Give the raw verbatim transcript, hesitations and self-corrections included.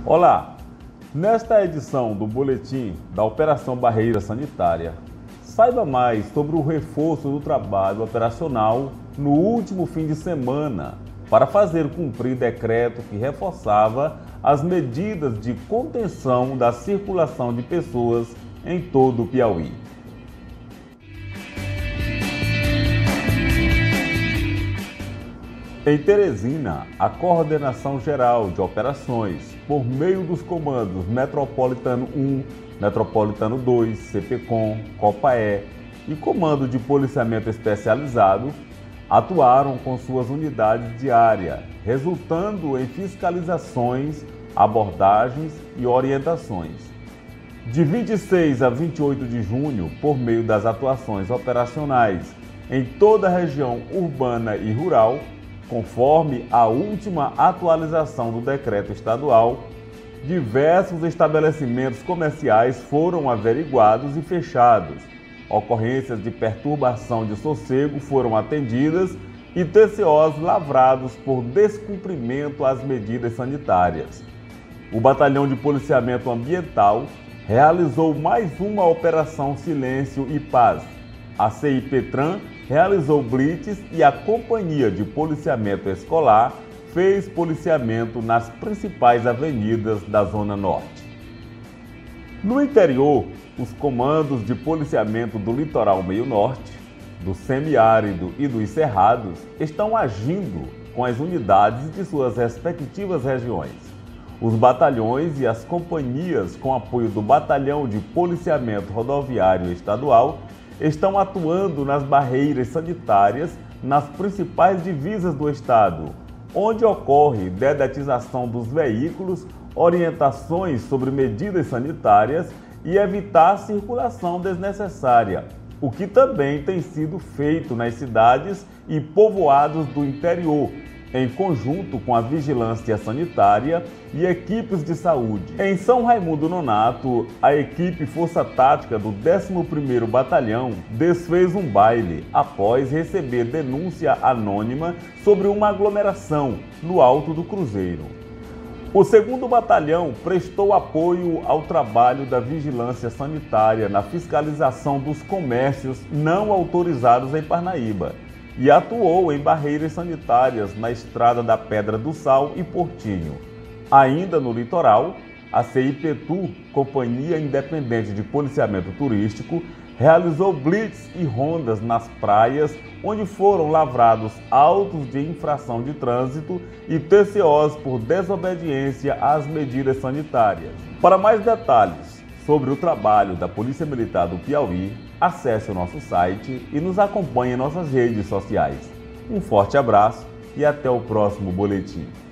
Olá! Nesta edição do Boletim da Operação Barreira Sanitária, saiba mais sobre o reforço do trabalho operacional no último fim de semana para fazer cumprir decreto que reforçava as medidas de contenção da circulação de pessoas em todo o Piauí. Em Teresina, a Coordenação Geral de Operações, por meio dos comandos Metropolitano um, Metropolitano dois, CPCOM, Copaé e Comando de Policiamento Especializado, atuaram com suas unidades de área, resultando em fiscalizações, abordagens e orientações. De vinte e seis a vinte e oito de junho, por meio das atuações operacionais em toda a região urbana e rural, conforme a última atualização do decreto estadual, diversos estabelecimentos comerciais foram averiguados e fechados, ocorrências de perturbação de sossego foram atendidas e T C Os lavrados por descumprimento às medidas sanitárias. O Batalhão de Policiamento Ambiental realizou mais uma Operação Silêncio e Paz. A C I P TRAN realizou blitz e a Companhia de Policiamento Escolar fez policiamento nas principais avenidas da Zona Norte. No interior, os comandos de policiamento do Litoral Meio Norte, do Semiárido e dos Cerrados estão agindo com as unidades de suas respectivas regiões. Os batalhões e as companhias, com apoio do Batalhão de Policiamento Rodoviário Estadual, estão atuando nas barreiras sanitárias nas principais divisas do estado, onde ocorre dedetização dos veículos, orientações sobre medidas sanitárias e evitar a circulação desnecessária, o que também tem sido feito nas cidades e povoados do interior, em conjunto com a vigilância sanitária e equipes de saúde. Em São Raimundo Nonato, a equipe Força Tática do décimo primeiro Batalhão desfez um baile após receber denúncia anônima sobre uma aglomeração no Alto do Cruzeiro. O segundo Batalhão prestou apoio ao trabalho da vigilância sanitária na fiscalização dos comércios não autorizados em Parnaíba e atuou em barreiras sanitárias na Estrada da Pedra do Sal e Portinho. Ainda no litoral, a C I P T U, Companhia Independente de Policiamento Turístico, realizou blitz e rondas nas praias, onde foram lavrados autos de infração de trânsito e T C Os por desobediência às medidas sanitárias. Para mais detalhes sobre o trabalho da Polícia Militar do Piauí, acesse o nosso site e nos acompanhe em nossas redes sociais. Um forte abraço e até o próximo boletim.